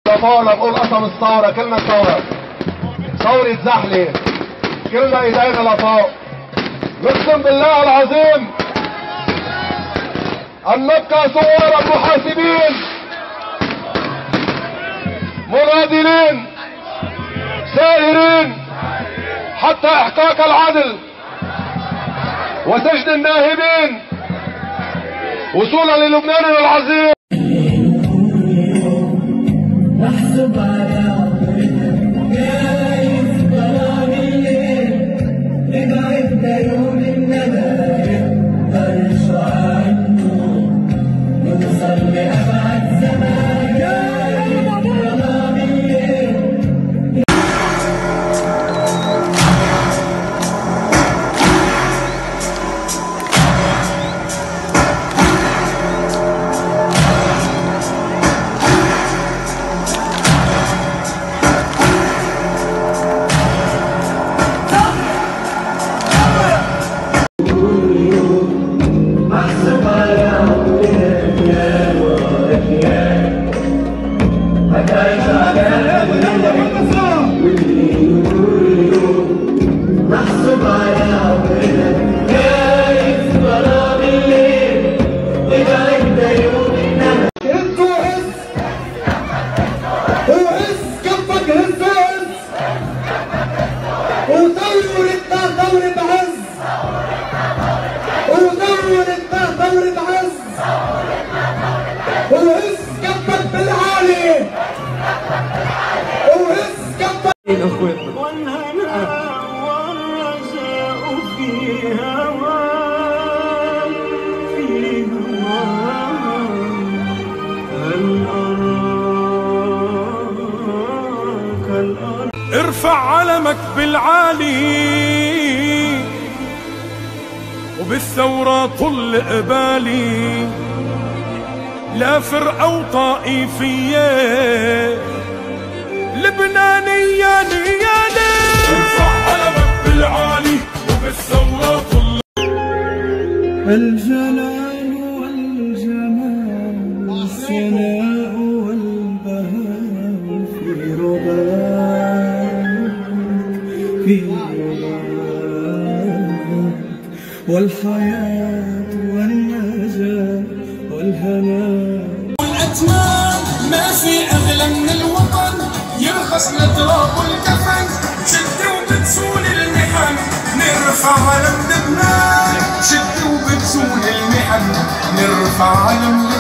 ثورة بقول قسم الثورة، كلنا ثورة، ثورة زحلة، كلنا ايدينا لفوق. نقسم بالله العظيم ان نبقى ثوارا محاسبين مناضلين سائرين حتى احقاق العدل وسجن الناهبين وصولا للبنان العظيم. نحسب على جايز ظلام الليل نبعد يوم الندى نرجع عنه نوصل لأبعد زمان جايز ظلام الليل. ارفع علمك بالعالي وبالثورة طل قبالي، لا فرقة وطائفية لبنانية نيالي. ارفع علمك بالعالي وبالثورة طل. الجلال والجمال الثناء والبهاء في رباك في رباك، والحياة والنجاة والهناء والأتمام. ما في أغلى من الوطن يرخص التراب والكفن، شد وبتزول المحن نرفع علم لبنان، شد وبتزول المحن نرفع علم لبنان.